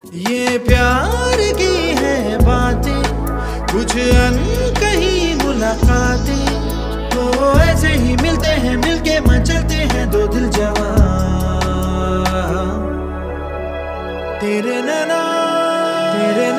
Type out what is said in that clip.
ये प्यार की है बातें, कुछ अनकही मुलाकातें, तो ऐसे ही मिलते हैं, मिलके मचलते हैं दो दिल जवां। तेरे नैना